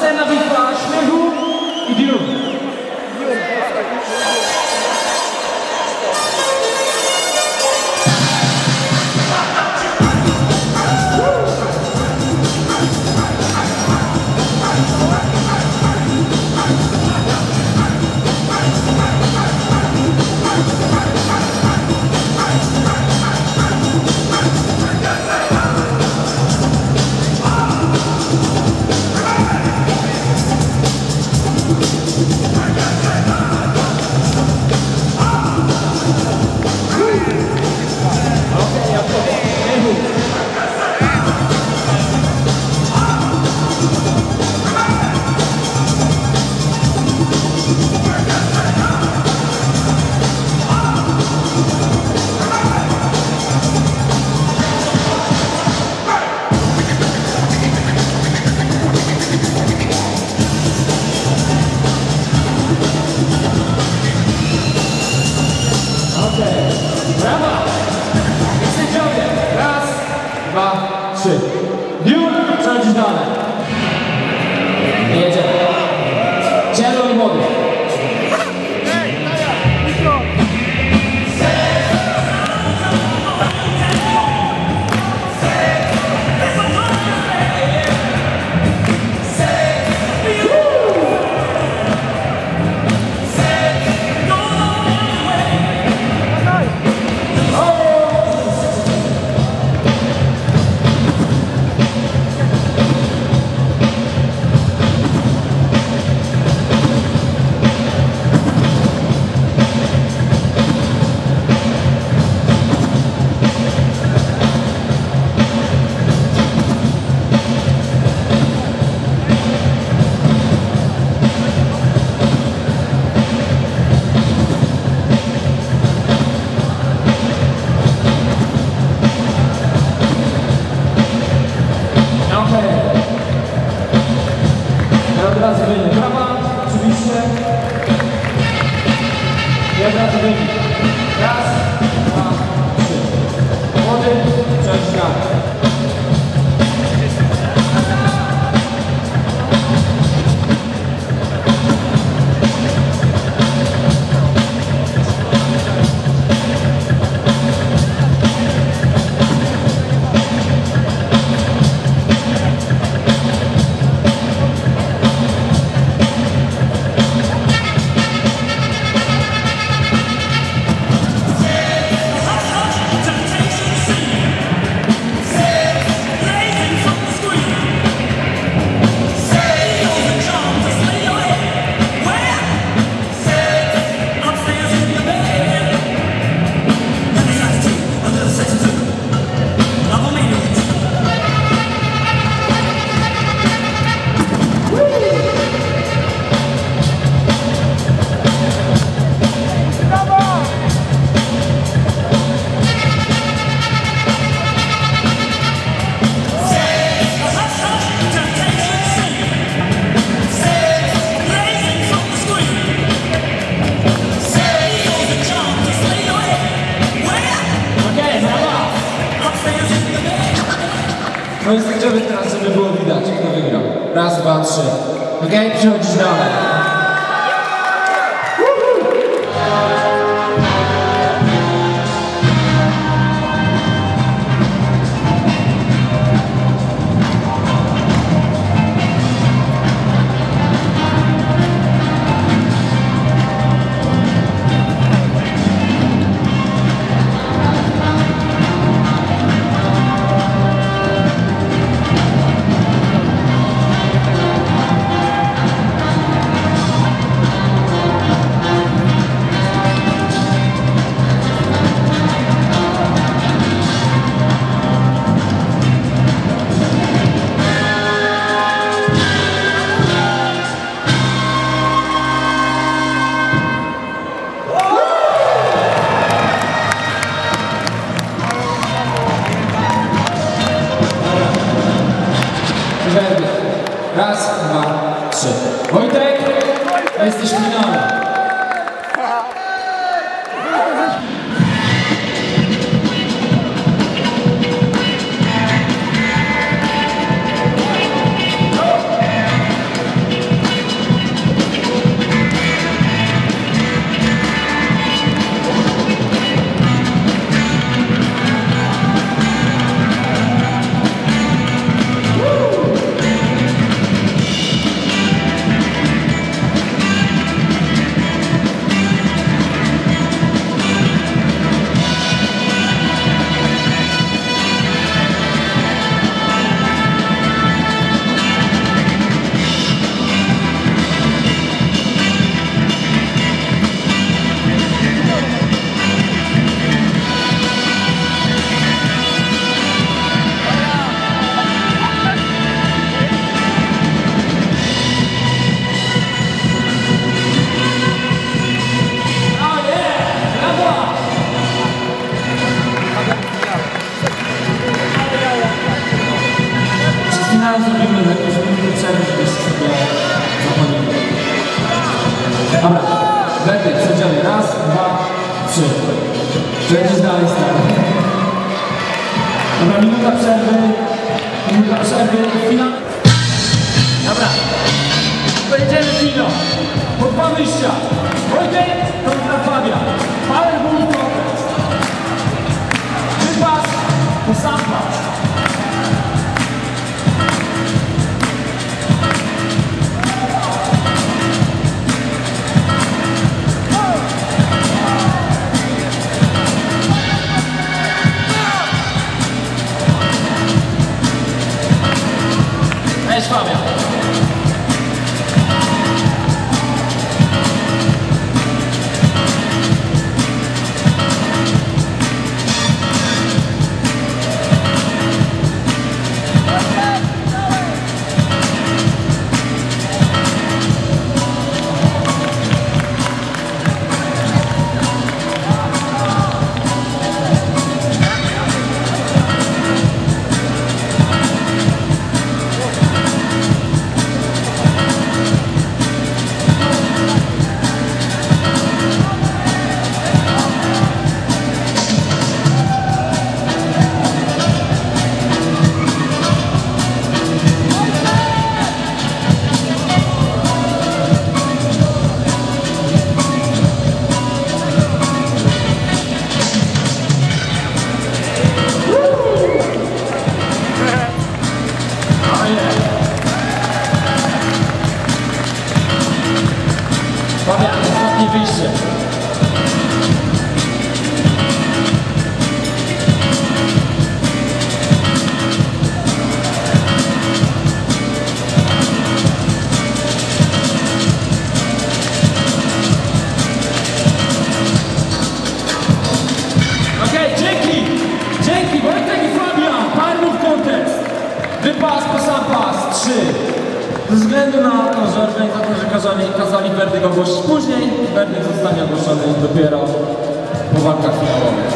Następna bitwa śmiechu i dium. Brawa! Sędziowie, raz, dwa, trzy. Dium, przechodzisz dalej. Jedziemy. Cielo i młody. Od razu wyjdzie prawa, oczywiście. I od razu wyjdzie. Raz, dwa, trzy. Młody, przejdź dalej. No i sędziowie teraz, żeby było widać, kto wygrał. Raz, dwa, trzy. Okej, przechodzisz dalej. Raz, dwa, trzy. Wojtek, jesteś w finale. Będziesz dalej stary. Dobra, minuta przerwy, finał. Dobra, pojedziemy finał. Po 2 wyjścia. Wojtek kontra Fabian. Powerball contest. Wypas po sam pas. Cześć Fabian. Fabian, ostatnie wyjście. Okej, dzięki, Wojtek i Fabian, Powerball contest. Wypas po sam pas, 3. Ze względu na to, że organizatorzy kazali werdykt ogłosić później, werdykt zostanie ogłoszony dopiero po walkach finałowych.